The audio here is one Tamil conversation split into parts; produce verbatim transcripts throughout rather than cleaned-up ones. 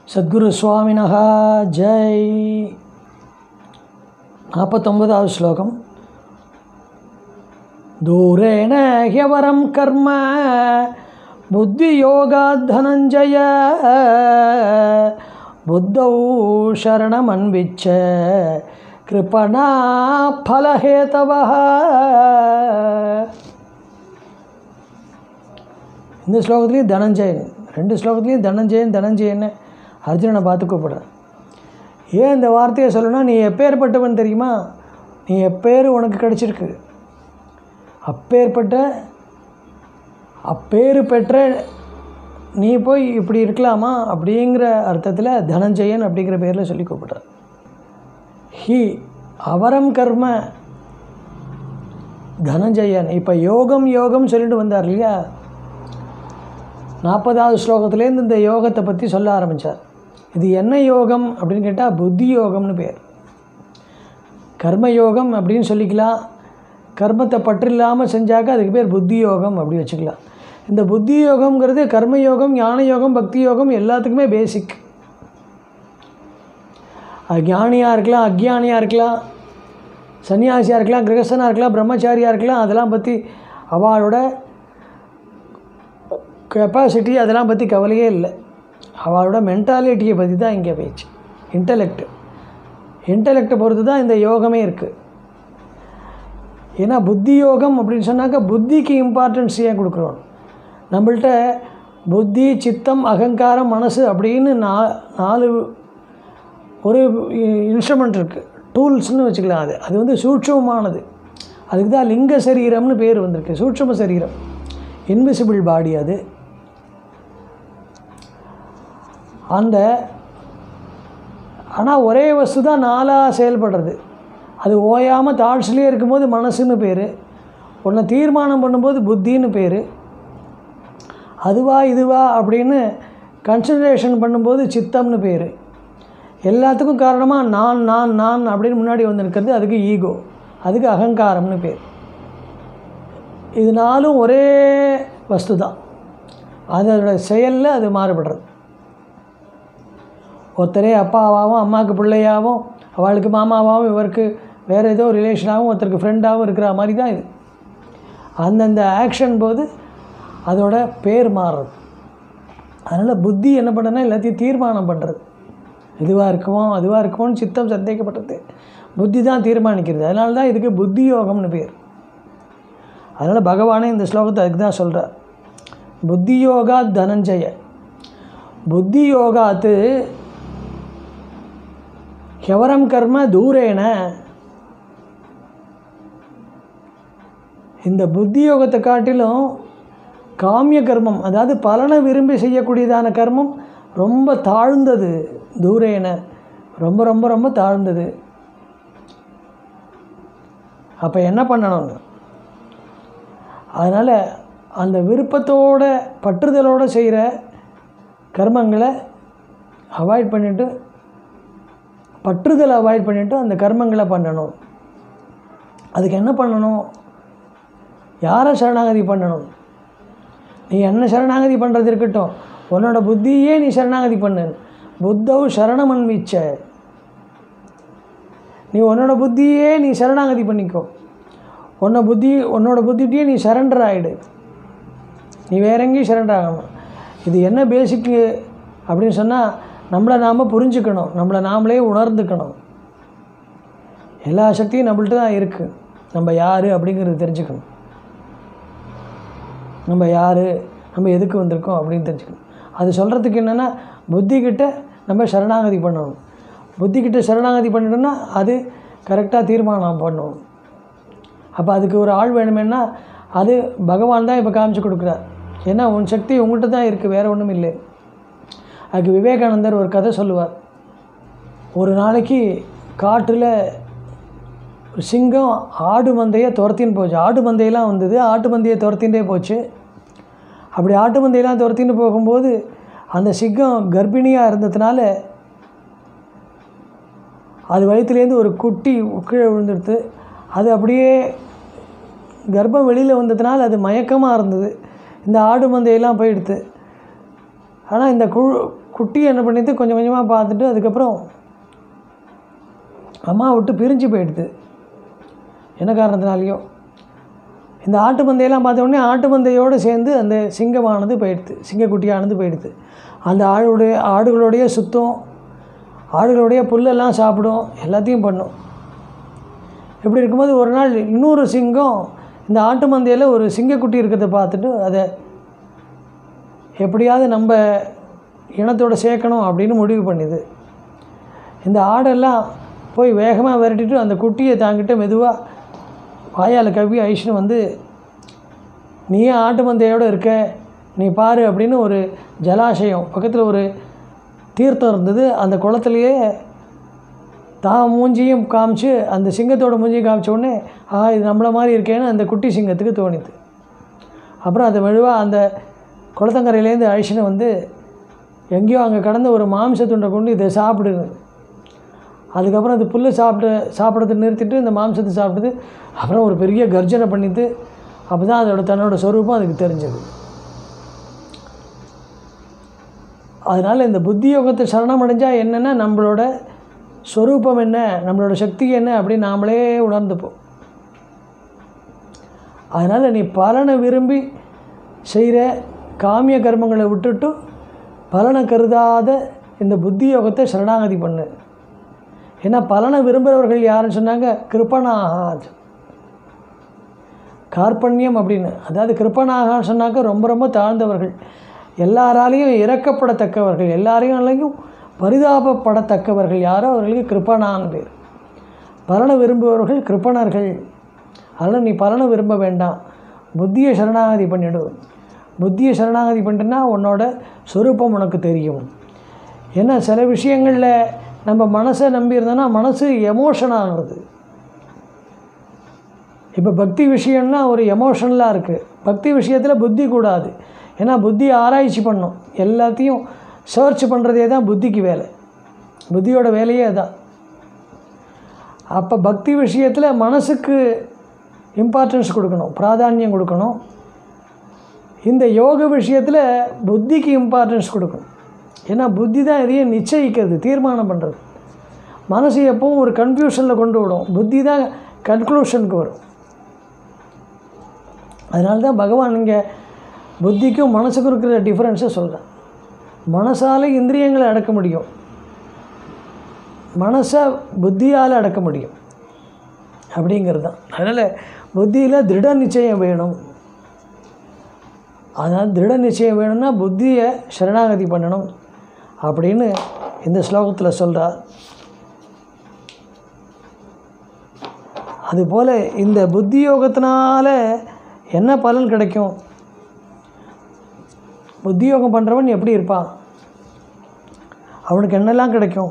सद्गुरु स्वामिनः जय। नाற்பத்தொன்பதாவது श्लोकम। दूरेण ह्यवरं कर्म बुद्धियोगात् धनञ्जय बुद्धौ शरणमन्विच्छ कृपणा फलहेतवः। இந்த ஸ்லோகத்துலேயும் தனஞ்சயன், ரெண்டு ஸ்லோகத்துலேயும் தனஞ்சயன் தனஞ்சயன் அர்ஜுனனை பார்த்து கூப்பிடுற. ஏன் இந்த வார்த்தையை சொல்லணும்னா, நீ எப்பேற்பட்டவன் தெரியுமா? நீ எப்பேர் உனக்கு கிடச்சிருக்கு. அப்பேற்பட்ட அப்பேறு பெற்ற நீ போய் இப்படி இருக்கலாமா அப்படிங்கிற அர்த்தத்தில் தனஞ்சயன் அப்படிங்கிற பேரில் சொல்லி கூப்பிடுற. ஹி அவரம் கர்ம தனஞ்சயன். இப்போ யோகம் யோகம் சொல்லிட்டு வந்தார் இல்லையா? நாற்பதாவது ஸ்லோகத்துலேருந்து இந்த யோகத்தை பற்றி சொல்ல ஆரம்பித்தார். இது என்ன யோகம் அப்படின்னு கேட்டால் புத்தி யோகம்னு பேர். கர்ம யோகம் அப்படின்னு சொல்லிக்கலாம். கர்மத்தை பற்றில்லாமல் செஞ்சாக்க அதுக்கு பேர் புத்தி யோகம் அப்படி வச்சுக்கலாம். இந்த புத்தி யோகம்ங்கிறது கர்மயோகம், ஞான யோகம், பக்தி யோகம் எல்லாத்துக்குமே பேசிக். அது ஞானியாக இருக்கலாம், அக்ஞானியாக இருக்கலாம், சன்னியாசியாக இருக்கலாம், கிரகஸ்தனாக இருக்கலாம், பிரம்மச்சாரியாக இருக்கலாம். அதெல்லாம் பற்றி அவளோட கெப்பாசிட்டி அதெல்லாம் பற்றி கவலையே இல்லை. அவளோட மென்டாலிட்டியை பற்றி தான் இங்கே பேச்சு. இன்டலெக்ட் இன்டலெக்டை பொறுத்து தான் இந்த யோகமே இருக்குது. ஏன்னா புத்தி யோகம் அப்படின்னு சொன்னாக்கா புத்திக்கு இம்பார்ட்டன்ஸ் ஏன் கொடுக்குறோம்? நம்மள்கிட்ட புத்தி, சித்தம், அகங்காரம், மனசு அப்படின்னு நா நாலு ஒரு இன்ஸ்ட்ருமெண்ட் இருக்குது, டூல்ஸ்னு வச்சுக்கலாம். அது அது வந்து சூட்சமானது. அதுக்கு தான் லிங்க சரீரம்னு பேர் வந்திருக்கு. சூட்சம சரீரம், இன்விசிபிள் பாடி. அது அந்த ஆனால் ஒரே வஸ்து தான் நாளாக செயல்படுறது. அது ஓயாமல் தாட்ஸ்லேயே இருக்கும்போது மனசுன்னு பேர். ஒன்று தீர்மானம் பண்ணும்போது புத்தின்னு பேர். அதுவா இதுவா அப்படின்னு கன்சிடரேஷன் பண்ணும்போது சித்தம்னு பேர். எல்லாத்துக்கும் காரணமாக நான் நான் நான் அப்படின்னு முன்னாடி வந்துருக்கிறது, அதுக்கு ஈகோ, அதுக்கு அகங்காரம்னு பேர். இது நாலும் ஒரே வஸ்து தான். அதோட செயலில் அது மாறுபடுறது. ஒருத்தரே அப்பாவாகவும் அம்மாவுக்கு பிள்ளையாகவும், அவளுக்கு மாமாவாகவும், இவருக்கு வேறு ஏதோ ரிலேஷனாகவும், ஒருத்தருக்கு ஃப்ரெண்டாகவும் இருக்கிற மாதிரி தான் இது. அந்தந்த ஆக்ஷன் போது அதோட பேர் மாறுறது. அதனால் புத்தி என்ன பண்ணுறதுனா எல்லாத்தையும் தீர்மானம் பண்ணுறது. இதுவாக இருக்குமோ அதுவாக இருக்குமோன்னு சித்தம் சந்தேகப்பட்டது. புத்தி தான் தீர்மானிக்கிறது. அதனால தான் இதுக்கு புத்தி யோகம்னு பேர். அதனால் பகவானே இந்த ஸ்லோகத்தை அதுக்கு தான் சொல்கிறார். புத்தி யோகாத் தனஞ்சய. புத்தி யோகாத்து ஹெவரம் கர்ம தூரேன. இந்த புத்தி யோகத்தை காட்டிலும் காமிய கர்மம், அதாவது பலனை விரும்பி செய்யக்கூடியதான கர்மம் ரொம்ப தாழ்ந்தது. தூரேன, ரொம்ப ரொம்ப ரொம்ப தாழ்ந்தது. அப்போ என்ன பண்ணணும்? அதனால் அந்த விருப்பத்தோட பற்றுதலோடு செய்கிற கர்மங்களை அவாய்ட் பண்ணிவிட்டு, பற்றுதலை அவாய்ட் பண்ணிவிட்டு அந்த கர்மங்களை பண்ணணும். அதுக்கு என்ன பண்ணணும்? யாரை சரணாகதி பண்ணணும்? நீ என்ன சரணாகதி பண்ணுறது இருக்கட்டும், உன்னோட புத்தியே நீ சரணாகதி பண்ணு. புத்தௌ சரணமன்விச்ச. நீ உன்னோட புத்தியே நீ சரணாகதி பண்ணிக்கோ. உன்னை புத்தி உன்னோட புத்திகிட்டே நீ சரண்டர் ஆகிடு. நீ வேற எங்கேயும் சரண்டர் ஆகணும். இது என்ன பேசிக்கு அப்படின்னு சொன்னால், நம்மளை நாம் புரிஞ்சுக்கணும், நம்மளை நாமளே உணர்ந்துக்கணும். எல்லா சக்தியும் நம்மள்ட்ட தான் இருக்குது. நம்ம யார் அப்படிங்கிறது தெரிஞ்சுக்கணும். நம்ம யார், நம்ம எதுக்கு வந்திருக்கோம் அப்படின்னு தெரிஞ்சுக்கணும். அது சொல்கிறதுக்கு என்னென்னா, புத்திக்கிட்ட நம்ம சரணாகதி பண்ணணும். புத்திக்கிட்ட சரணாகதி பண்ணிட்டோம்னா அது கரெக்டாக தீர்மானம் பண்ணணும். அப்போ அதுக்கு ஒரு ஆள் வேணுமேனா அது பகவான் தான் இப்போ காமிச்சு கொடுக்குறார். ஏன்னா உன் சக்தி உங்கள்கிட்ட தான் இருக்குது, வேறு ஒன்றும் இல்லை. அதுக்கு விவேகானந்தர் ஒரு கதை சொல்லுவார். ஒரு நாளைக்கு காட்டில் ஒரு சிங்கம் ஆடு மந்தையை துரத்தின்னு போச்சு. ஆடு மந்தையெல்லாம் வந்தது, ஆட்டு மந்தையை துரத்தின்றே போச்சு. அப்படி ஆட்டு மந்தையெல்லாம் துரத்தின்னு போகும்போது அந்த சிங்கம் கர்ப்பிணியாக இருந்ததுனால அது வயிற்றுலேருந்து ஒரு குட்டி கீழே விழுந்துடுது. அது அப்படியே கர்ப்பம் வெளியில் வந்ததுனால அது மயக்கமாக இருந்தது. இந்த ஆடு மந்தையெல்லாம் போயிடுது. ஆனால் இந்த கு குட்டி என்ன பண்ணிட்டு கொஞ்சம் கொஞ்சமாக பார்த்துட்டு அதுக்கப்புறம் அம்மா விட்டு பிரிஞ்சு போயிடுது. என்ன காரணத்தினாலேயோ இந்த ஆட்டு மந்தையெல்லாம் பார்த்த உடனே ஆட்டு மந்தையோடு சேர்ந்து அந்த சிங்கமானது போயிடுது, சிங்கக்குட்டியானது போயிடுது. அந்த ஆடுடைய ஆடுகளுடைய சுத்தம், ஆடுகளுடைய புல்லெல்லாம் சாப்பிடும், எல்லாத்தையும் பண்ணும். இப்படி இருக்கும்போது ஒரு நாள் இன்னொரு சிங்கம் இந்த ஆட்டு மந்தையில் ஒரு சிங்கக்குட்டி இருக்கிறத பார்த்துட்டு அதை எப்படியாவது நம்ம இனத்தோடு சேர்க்கணும் அப்படின்னு முடிவு பண்ணிது. இந்த ஆடெல்லாம் போய் வேகமாக விரட்டிட்டு அந்த குட்டியை தாங்கிட்ட மெதுவாக வாயால் கவ்வி ஐஷ்ணு வந்து, நீயே ஆட்டு மந்தையோடு இருக்க, நீ பாரு அப்படின்னு ஒரு ஜலாசயம் பக்கத்தில் ஒரு தீர்த்தம் இருந்தது. அந்த குளத்துலையே தான் மூஞ்சியும் காமிச்சு அந்த சிங்கத்தோட மூஞ்சியும் காமிச்ச உடனே ஆ இது நம்மளை மாதிரி இருக்கேன்னு அந்த குட்டி சிங்கத்துக்கு தோணிது. அப்புறம் அதை மெதுவாக அந்த குளத்தங்கரையிலேருந்து ஐஷ்ணு வந்து எங்கேயோ அங்கே கடந்த ஒரு மாம்ச துண்டை கொண்டு இதை சாப்பிடுது. அதுக்கப்புறம் அது புல் சாப்பிட்டு சாப்பிட்றத நிறுத்திட்டு இந்த மாம்சத்தை சாப்பிடுது. அப்புறம் ஒரு பெரிய கர்ஜனை பண்ணிட்டு அப்போ தான் அதோட தன்னோட சொரூபம் அதுக்கு தெரிஞ்சது. அதனால் இந்த புத்தி யோகத்தை சரணம் அடைஞ்சால் என்னென்னா நம்மளோட ஸ்வரூபம் என்ன, நம்மளோட சக்தி என்ன அப்படின்னு நாமளே உணர்ந்துப்போம். அதனால் நீ பலனை விரும்பி செய்கிற காமிய கர்மங்களை விட்டுட்டு பலனை கருதாத இந்த புத்தி யோகத்தை சரணாகதி பண்ணு. ஏன்னா பலனை விரும்புகிறவர்கள் யாருன்னு சொன்னாங்க, கிருப்பனாக கார்பண்யம் அப்படின்னு. அதாவது கிருப்பனாகன்னு சொன்னாக்க ரொம்ப ரொம்ப தாழ்ந்தவர்கள், எல்லாராலையும் இறக்கப்படத்தக்கவர்கள், எல்லாரையும் பரிதாபப்படத்தக்கவர்கள் யாரோ அவர்களுக்கு கிருப்பனான்னு பேர். பலனை விரும்புபவர்கள் கிருப்பணர்கள். அதனால் நீ பலனை விரும்ப வேண்டாம், புத்தியை சரணாகதி பண்ணிவிடு. புத்தியை சரணாகதி பண்ணிட்டுன்னா உன்னோட சொரூபம் உனக்கு தெரியும். ஏன்னா சில விஷயங்களில் நம்ம மனசை நம்பியிருந்தோன்னா மனசு எமோஷன் ஆகிறது. இப்போ பக்தி விஷயம்னா ஒரு எமோஷனலாக இருக்குது. பக்தி விஷயத்தில் புத்தி கூடாது. ஏன்னா புத்தி ஆராய்ச்சி பண்ணும், எல்லாத்தையும் சர்ச் பண்ணுறதே தான் புத்திக்கு வேலை, புத்தியோட வேலையே அதுதான். அப்போ பக்தி விஷயத்தில் மனசுக்கு இம்பார்ட்டன்ஸ் கொடுக்கணும், பிராதானியம் கொடுக்கணும். இந்த யோக விஷயத்தில் புத்திக்கு இம்பார்ட்டன்ஸ் கொடுக்கணும். ஏன்னா புத்தி தான் எதையும் நிச்சயிக்கிறது, தீர்மானம் பண்ணுறது. மனசு எப்பவும் ஒரு கன்ஃபியூஷனில் கொண்டு விடும், புத்தி தான் கன்க்ளூஷனுக்கு வரும். அதனால தான் பகவான் இங்கே புத்திக்கும் மனசுக்கும் இருக்கிற டிஃப்ரென்ஸை சொல்கிறேன். மனசால் இந்திரியங்களை அடக்க முடியும், மனசை புத்தியால் அடக்க முடியும் அப்படிங்கிறது தான். அதனால் புத்தியில் திருட நிச்சயம் வேணும். அதனால் திருட நிச்சயம் வேணும்னா புத்தியை சரணாகதி பண்ணணும் அப்படின்னு இந்த ஸ்லோகத்தில் சொல்கிறார். அதுபோல் இந்த புத்தி யோகத்தினால என்ன பலன் கிடைக்கும்? புத்தி யோகம் பண்ணுறவன் எப்படி இருப்பான், அவனுக்கு என்னெல்லாம் கிடைக்கும்?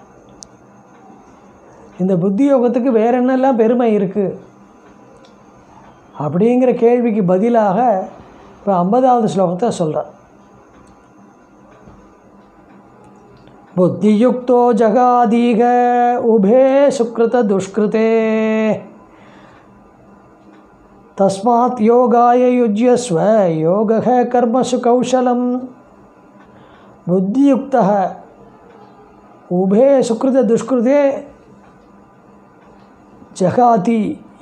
இந்த புத்தி யோகத்துக்கு வேறு என்னெல்லாம் பெருமை இருக்குது அப்படிங்கிற கேள்விக்கு பதிலாக இப்போ ஐம்பதாவது ஸ்லோகத்தை சொல்கிறார். புத்தியுக்தோ ஜகாதீக உபே சுக்ருத துஷ்கிருதே தஸ்மாத் யோகாய யுஜ்யஸ்வ யோக கர்மசு கௌசலம். புத்தியுக்த உபே சுக்ருத துஷ்கிருதே ஜகாதி.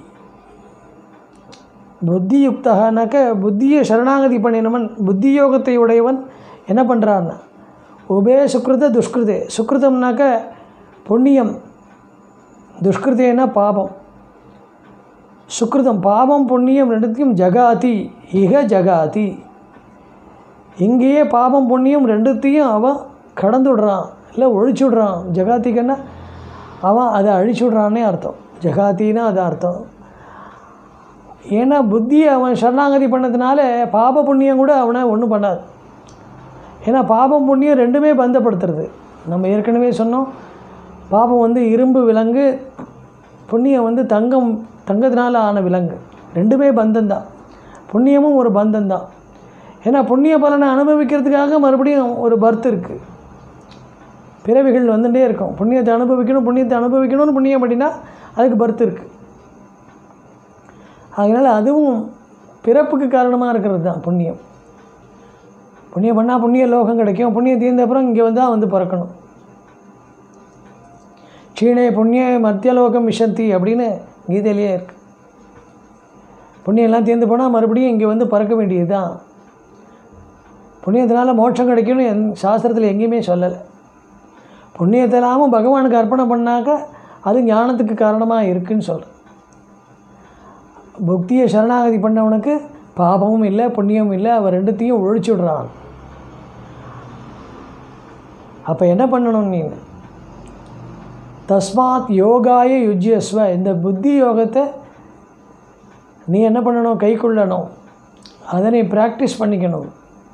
புத்தியுக்தனாக்க புத்தியை சரணாகதி பண்ணினவன், புத்தி யோகத்தை உடையவன் என்ன பண்ணுறான்னா உபே சுக்ருத துஷ்கிருதே. சுக்ருதம்னாக்க புண்ணியம், துஷ்கிருதேனா பாபம். சுக்ருதம் பாபம் புண்ணியம் ரெண்டுத்தையும் ஜகாதி இக ஜகாதி. இங்கேயே பாபம் புண்ணியம் ரெண்டுத்தையும் அவன் கடந்து விடுறான், இல்லை ஒழிச்சு விடுறான். ஜகாதிக்குன்னா அவன் அதை அழிச்சு விட்றான்னே அர்த்தம். ஜகாத்தின்னா அது அர்த்தம். ஏன்னா புத்தியை அவன் சரணாகதி பண்ணதுனால பாப புண்ணியம் கூட அவனை ஒன்றும் பண்ணாது. ஏன்னா பாபம் புண்ணியம் ரெண்டுமே பந்தப்படுத்துறது. நம்ம ஏற்கனவே சொன்னோம், பாபம் வந்து இரும்பு விலங்கு, புண்ணியம் வந்து தங்கம் தங்கத்தினால ஆன விலங்கு. ரெண்டுமே பந்தந்தான், புண்ணியமும் ஒரு பந்தந்தான். ஏன்னா புண்ணிய பலனை அனுபவிக்கிறதுக்காக மறுபடியும் ஒரு பர்த் இருக்குது, பிறவிகள் வந்துகிட்டே இருக்கும். புண்ணியத்தை அனுபவிக்கணும், புண்ணியத்தை அனுபவிக்கணும்னு புண்ணியம் அப்படின்னா அதுக்கு பர்த் இருக்குது. அதனால் அதுவும் பிறப்புக்கு காரணமாக இருக்கிறது தான் புண்ணியம். புண்ணியம் பண்ணால் புண்ணிய லோகம் கிடைக்கும். புண்ணியம் தீர்ந்த அப்புறம் இங்கே வந்து தான் வந்து பிறக்கணும். சீனே புண்ணிய மத்தியலோகம் விஷந்தி அப்படின்னு கீதையிலேயே இருக்குது. புண்ணியெல்லாம் தீர்ந்து போனால் மறுபடியும் இங்கே வந்து பறக்க வேண்டியது தான். புண்ணியத்தினால மோட்சம் கிடைக்கும்னு என் சாஸ்திரத்தில் எங்கேயுமே சொல்லலை. புண்ணியத்திலாமல் பகவானுக்கு அர்ப்பணம் பண்ணாக்க அது ஞானத்துக்கு காரணமாக இருக்குதுன்னு சொல்கிறேன். புக்தியை சரணாகதி பண்ணவனுக்கு பாபமும் இல்லை புண்ணியமும் இல்லை, அவர் ரெண்டுத்தையும் ஒழிச்சு விடுறான். அப்போ என்ன பண்ணணும் நீ? தஸ்மாத் யோகாய யுஜ்யஸ்வ, இந்த புத்தி யோகத்தை நீ என்ன பண்ணணும்? கை கொள்ளணும், அதை நீ ப்ராக்டிஸ் பண்ணிக்கணும்.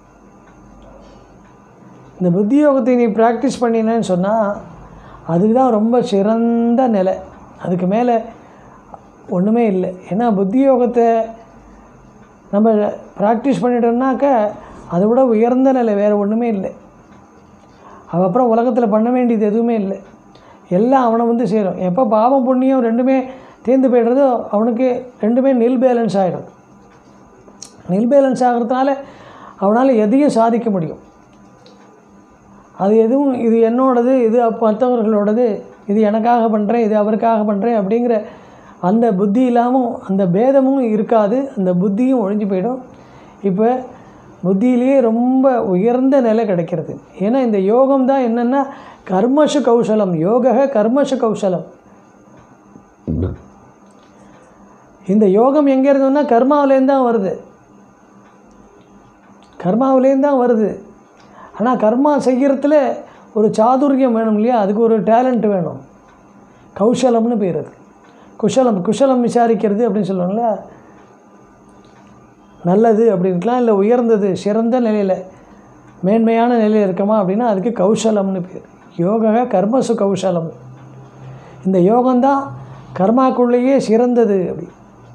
இந்த புத்தி யோகத்தை நீ ப்ராக்டிஸ் பண்ணினேன்னு சொன்னால் அதுக்கு தான் ரொம்ப சிறந்த நிலை. அதுக்கு மேலே ஒன்றுமே இல்லை. ஏன்னா புத்தி யோகத்தை நம்ம ப்ராக்டிஸ் பண்ணிட்டோம்னாக்க அதை விட உயர்ந்த நிலை வேறு ஒன்றுமே இல்லை. அதுக்கப்புறம் உலகத்தில் பண்ண வேண்டியது எதுவுமே இல்லை, எல்லாம் அவனை வந்து சேரும். எப்போ பாவம் புண்ணியம் ரெண்டுமே தீர்ந்து போய்டுறதோ அவனுக்கு ரெண்டுமே நில் பேலன்ஸ் ஆகிடும். நில் பேலன்ஸ் ஆகிறதுனால அவனால் எதையும் சாதிக்க முடியும். அது எதுவும் இது என்னோடது, இது மற்றவர்களோடது, இது எனக்காக பண்ணுறேன், இது அவருக்காக பண்ணுறேன் அப்படிங்கிற அந்த புத்தி இல்லாமல் அந்த பேதமும் இருக்காது. அந்த புத்தியும் ஒழிஞ்சு போயிடும். இப்போ புத்தியிலேயே ரொம்ப உயர்ந்த நிலை கிடைக்கிறது. ஏன்னா இந்த யோகம் தான் என்னென்னா கர்மசு கௌசலம். யோக கர்மசு கௌசலம். இந்த யோகம் எங்கே இருந்தோன்னா கர்மாவிலேருந்து தான் வருது. கர்மாவிலேருந்து தான் வருது. ஆனால் கர்மா செய்கிறதுல ஒரு சாதுரியம் வேணும் இல்லையா? அதுக்கு ஒரு டேலண்ட் வேணும். கௌசலம்னு பேர். அது குஷலம். குஷலம் விசாரிக்கிறது அப்படின்னு சொல்லுவாங்களா? நல்லது அப்படின்ட்டுலாம் இல்லை, உயர்ந்தது சிறந்த நிலையில் மேன்மையான நிலையில் இருக்கமா அப்படின்னா அதுக்கு கௌசலம்னு பேர். யோக கர்மசு கௌசலம். இந்த யோகம்தான் கர்மாக்குள்ளேயே சிறந்தது. அப்படி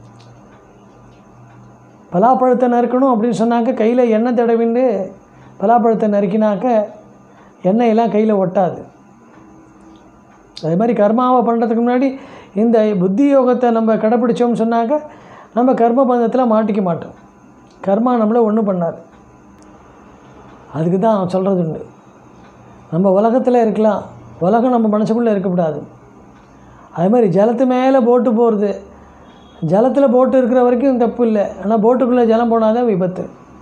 பலாப்பழத்தை நறுக்கணும் அப்படின்னு சொன்னாக்க கையில் எண்ணெய் தடவின்னு பலாப்பழத்தை நறுக்கினாக்க எண்ணெயெல்லாம் கையில் ஒட்டாது. அதே மாதிரி கர்மாவை பண்ணுறதுக்கு முன்னாடி இந்த புத்தி யோகத்தை நம்ம கடைப்பிடிச்சோம்னு சொன்னாக்க நம்ம கர்ம பந்தத்தில் மாட்டிக்க மாட்டோம். கர்மா நம்மளை ஒன்றும் பண்ணாது. அதுக்கு தான் சொல்கிறது உண்டு, நம்ம உலகத்தில் இருக்கலாம், உலகம் நம்ம மனசுக்குள்ளே இருக்கக்கூடாது. அதே மாதிரி ஜலத்து மேலே போட்டு போகிறது, ஜலத்தில் போட்டு இருக்கிற வரைக்கும் தப்பு இல்லை. ஆனால் போட்டுக்குள்ளே ஜலம் போனால் தான் விபத்து.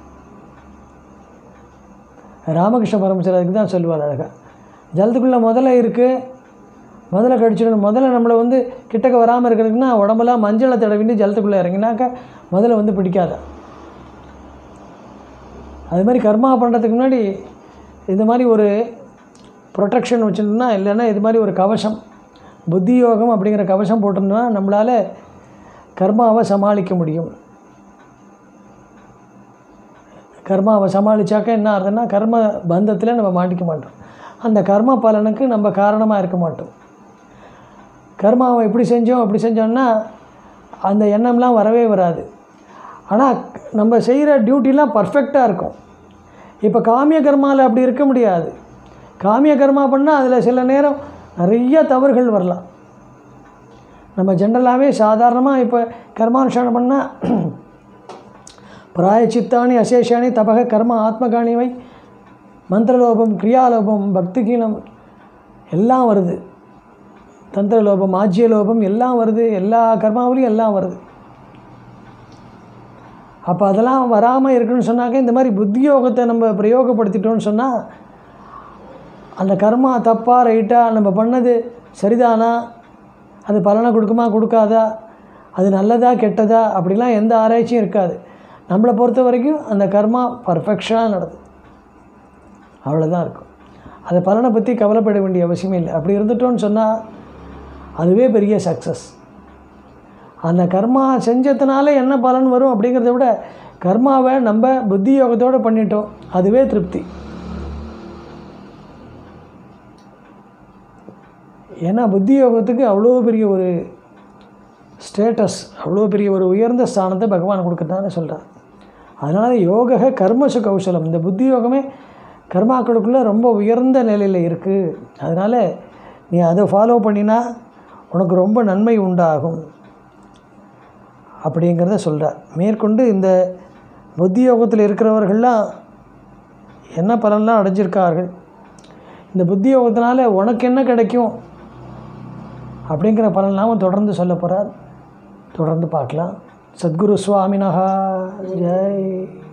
ராமகிருஷ்ண பரமச்சர் அதுக்கு தான் சொல்லுவார் அழகாக, ஜலத்துக்குள்ளே முதல்ல இருக்குது, முதல்ல கடிச்சிடணும். முதல்ல நம்மளை வந்து கிட்டக்க வராமல் இருக்கிறதுக்குன்னா உடம்பெல்லாம் மஞ்சளை தடவிட்டு ஜலத்துக்குள்ளே இறங்கினாக்க முதல்ல வந்து பிடிக்காத. அது மாதிரி கர்மா பண்ணுறதுக்கு முன்னாடி இந்த மாதிரி ஒரு ப்ரொடெக்ஷன் வச்சுருந்தோம்னா, இல்லைன்னா இது மாதிரி ஒரு கவசம், புத்தி யோகம் அப்படிங்கிற கவசம் போட்டிருந்தோம்னா நம்மளால் கர்மாவை சமாளிக்க முடியும். கர்மாவை சமாளித்தாக்க என்ன ஆகுதுன்னா கர்ம பந்தத்தில் நம்ம மாட்டிக்க மாட்டோம். அந்த கர்ம பலனுக்கு நம்ம காரணமாக இருக்க மாட்டோம். கர்மாவை இப்படி செஞ்சோம் அப்படி செஞ்சோம்னா அந்த எண்ணம்லாம் வரவே வராது. ஆனால் நம்ம செய்கிற டியூட்டிலாம் பர்ஃபெக்டாக இருக்கும். இப்போ காமிய கர்மாவில் அப்படி இருக்க முடியாது. காமிய கர்மா பண்ணால் அதில் சில நேரம் நிறைய தவறுகள் வரலாம். நம்ம ஜென்ரலாகவே சாதாரணமாக இப்போ கர்மானுஷ்டானம் பண்ணால் பிராயச்சித்தானி அசேஷானி தபக கர்ம ஆத்மகாணிவை மந்திரலோபம் கிரியாலோபம் பக்திகீனம் எல்லாம் வருது. தந்திரலோபம் ஆஜ்யலோபம் எல்லாம் வருது. எல்லா கர்மாவிலையும் எல்லாம் வருது. அப்போ அதெல்லாம் வராமல் இருக்குன்னு சொன்னாக்க இந்த மாதிரி புத்தி யோகத்தை நம்ம பிரயோகப்படுத்திட்டோன்னு சொன்னால் அந்த கர்மா தப்பா ரைட்டா, நம்ம பண்ணது சரிதானா, அது பலனை கொடுக்குமா கொடுக்காதா, அது நல்லதா கெட்டதா அப்படிலாம் எந்த ஆராய்ச்சியும் இருக்காது. நம்மளை பொறுத்த வரைக்கும் அந்த கர்மா பர்ஃபெக்ஷனாக நடக்குது, அவ்வளோதான் இருக்கும். அந்த பலனை பற்றி கவலைப்பட வேண்டிய அவசியமே இல்லை. அப்படி இருந்துட்டோன்னு சொன்னால் அதுவே பெரிய சக்ஸஸ். அந்த கர்மா செஞ்சதுனால என்ன பலன் வரும் அப்படிங்கிறத விட கர்மாவை நம்ம புத்தி யோகத்தோடு பண்ணிட்டோம், அதுவே திருப்தி. ஏன்னா புத்தி யோகத்துக்கு அவ்வளோ பெரிய ஒரு ஸ்டேட்டஸ், அவ்வளோ பெரிய ஒரு உயர்ந்த ஸ்தானத்தை பகவான் கொடுக்குறதான்னு சொல்கிறார். அதனால் யோக கர்மசு கௌசலம், இந்த புத்தி யோகமே கர்மாக்களுக்குள்ளே ரொம்ப உயர்ந்த நிலையில் இருக்குது. அதனால் நீ அதை ஃபாலோ பண்ணினா உனக்கு ரொம்ப நன்மை உண்டாகும் அப்படிங்கிறத சொல்கிறார். மேற்கொண்டு இந்த புத்தி யோகத்தில் இருக்கிறவர்கள்லாம் என்ன பலன்லாம் அடைஞ்சிருக்கார்கள், இந்த புத்தி யோகத்தினால உனக்கு என்ன கிடைக்கும் அப்படிங்கிற பலன்லாம் தொடர்ந்து சொல்ல போகிறார். தொடர்ந்து பார்க்கலாம். சத்குரு சுவாமினஹா ஜெய்.